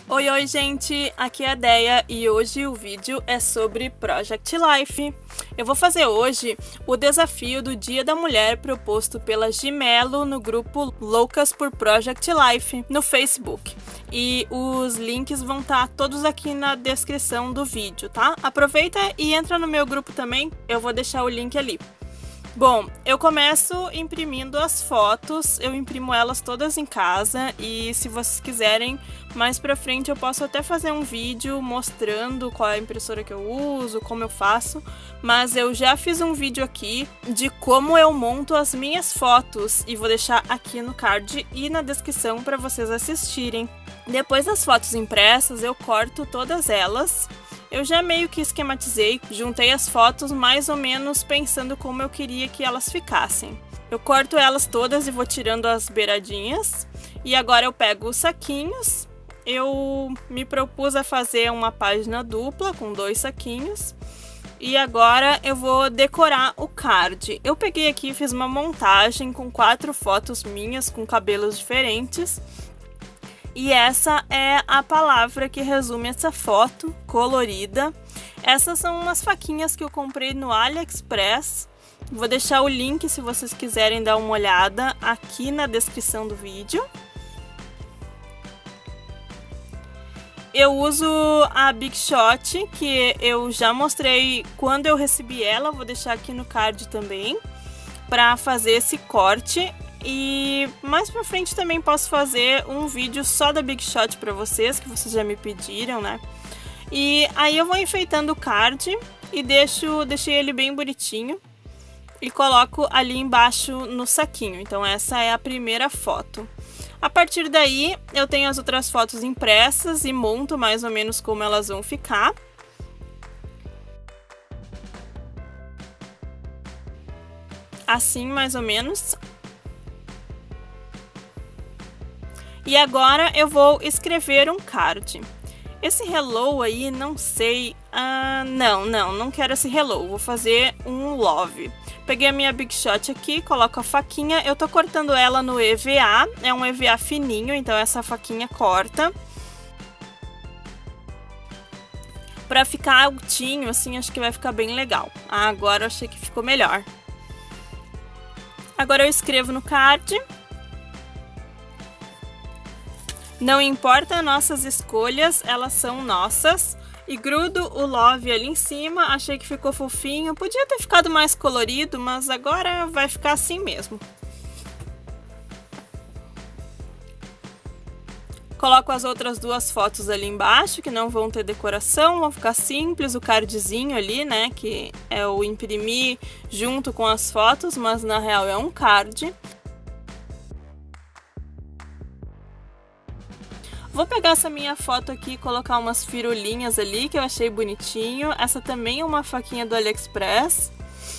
Oi, oi, gente! Aqui é a Deia e hoje o vídeo é sobre Project Life. Eu vou fazer hoje o desafio do Dia da Mulher proposto pela Gimelo no grupo Loucas por Project Life no Facebook. E os links vão estar todos aqui na descrição do vídeo, tá? Aproveita e entra no meu grupo também, eu vou deixar o link ali. Bom, eu começo imprimindo as fotos, eu imprimo elas todas em casa e se vocês quiserem, mais pra frente eu posso até fazer um vídeo mostrando qual é a impressora que eu uso, como eu faço, mas eu já fiz um vídeo aqui de como eu monto as minhas fotos e vou deixar aqui no card e na descrição para vocês assistirem. Depois das fotos impressas, eu corto todas elas. Eu já meio que esquematizei, juntei as fotos mais ou menos pensando como eu queria que elas ficassem. Eu corto elas todas e vou tirando as beiradinhas. E agora eu pego os saquinhos. Eu me propus a fazer uma página dupla com 2 saquinhos. E agora eu vou decorar o card. Eu peguei aqui e fiz uma montagem com 4 fotos minhas com cabelos diferentes. E essa é a palavra que resume essa foto colorida. Essas são umas faquinhas que eu comprei no AliExpress. Vou deixar o link se vocês quiserem dar uma olhada aqui na descrição do vídeo. Eu uso a Big Shot, que eu já mostrei quando eu recebi ela. Vou deixar aqui no card também, para fazer esse corte. E mais pra frente também posso fazer um vídeo só da Big Shot pra vocês, que vocês já me pediram, né? E aí eu vou enfeitando o card e deixei ele bem bonitinho. E coloco ali embaixo no saquinho. Então essa é a primeira foto. A partir daí eu tenho as outras fotos impressas e monto mais ou menos como elas vão ficar. Assim mais ou menos. E agora eu vou escrever um card. Esse hello aí, não sei... não quero esse hello. Vou fazer um love. Peguei a minha Big Shot aqui, coloco a faquinha. Eu tô cortando ela no EVA. É um EVA fininho, então essa faquinha corta. Pra ficar altinho, assim, acho que vai ficar bem legal. Agora eu achei que ficou melhor. Agora eu escrevo no card. Não importa nossas escolhas, elas são nossas. E grudo o love ali em cima, achei que ficou fofinho. Podia ter ficado mais colorido, mas agora vai ficar assim mesmo. Coloco as outras 2 fotos ali embaixo, que não vão ter decoração, vão ficar simples. O cardzinho ali, né, que é o imprimir junto com as fotos, mas na real é um card. Vou pegar essa minha foto aqui e colocar umas firulinhas ali que eu achei bonitinho. Essa também é uma faquinha do AliExpress.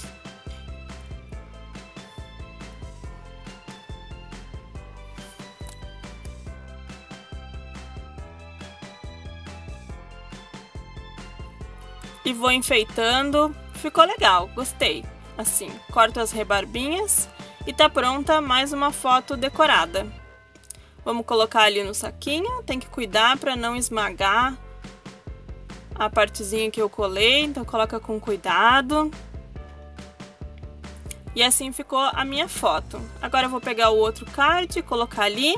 E vou enfeitando. Ficou legal, gostei. Assim, corto as rebarbinhas e tá pronta mais uma foto decorada. Vamos colocar ali no saquinho, tem que cuidar para não esmagar a partezinha que eu colei, então coloca com cuidado. E assim ficou a minha foto. Agora eu vou pegar o outro card e colocar ali.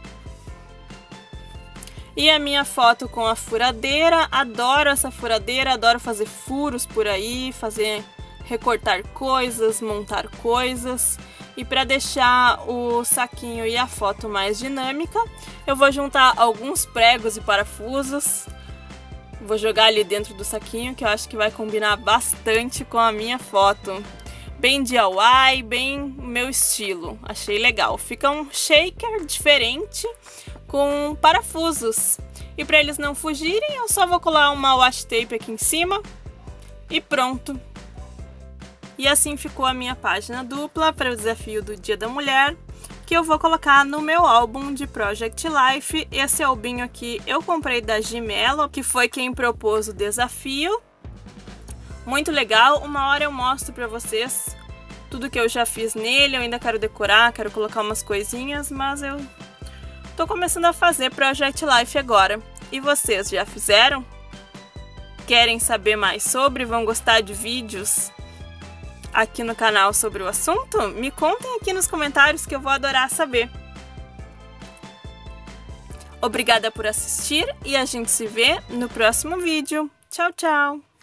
E a minha foto com a furadeira, adoro essa furadeira, adoro fazer furos por aí, recortar coisas, montar coisas. E para deixar o saquinho e a foto mais dinâmica, eu vou juntar alguns pregos e parafusos. Vou jogar ali dentro do saquinho, que eu acho que vai combinar bastante com a minha foto. Bem DIY, bem meu estilo. Achei legal. Fica um shaker diferente com parafusos. E para eles não fugirem, eu só vou colar uma washi tape aqui em cima e pronto. E assim ficou a minha página dupla para o desafio do Dia da Mulher, que eu vou colocar no meu álbum de Project Life. Esse albinho aqui eu comprei da Gimelo, que foi quem propôs o desafio. Muito legal, uma hora eu mostro para vocês tudo que eu já fiz nele. Eu ainda quero decorar, quero colocar umas coisinhas, mas eu tô começando a fazer Project Life agora. E vocês já fizeram? Querem saber mais sobre? Vão gostar de vídeos aqui no canal sobre o assunto? Me contem aqui nos comentários que eu vou adorar saber. Obrigada por assistir e a gente se vê no próximo vídeo. Tchau, tchau!